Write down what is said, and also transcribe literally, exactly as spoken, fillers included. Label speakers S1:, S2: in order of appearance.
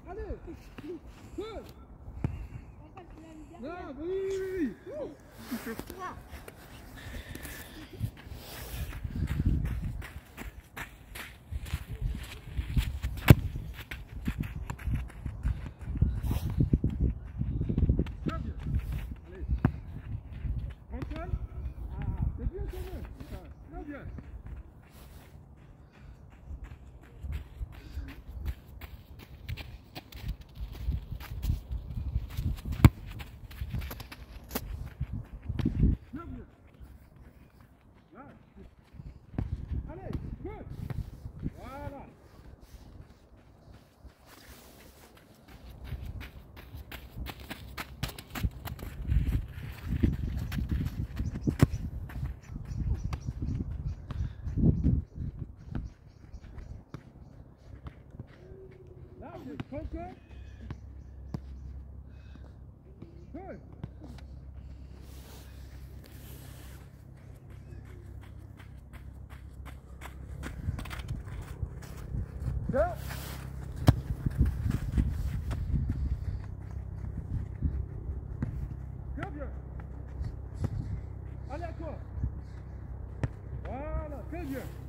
S1: Allez. Good. Non, oui, oui, oui. Il fait froid. Très bien. Allez. Antoine. Ah, c'est bien, c'est bien. Très bien. Très bien. Là. Allez, good. Voilà. Là, c'est content. Good. Go. Très bien. Allez, à toi. Voilà, très bien.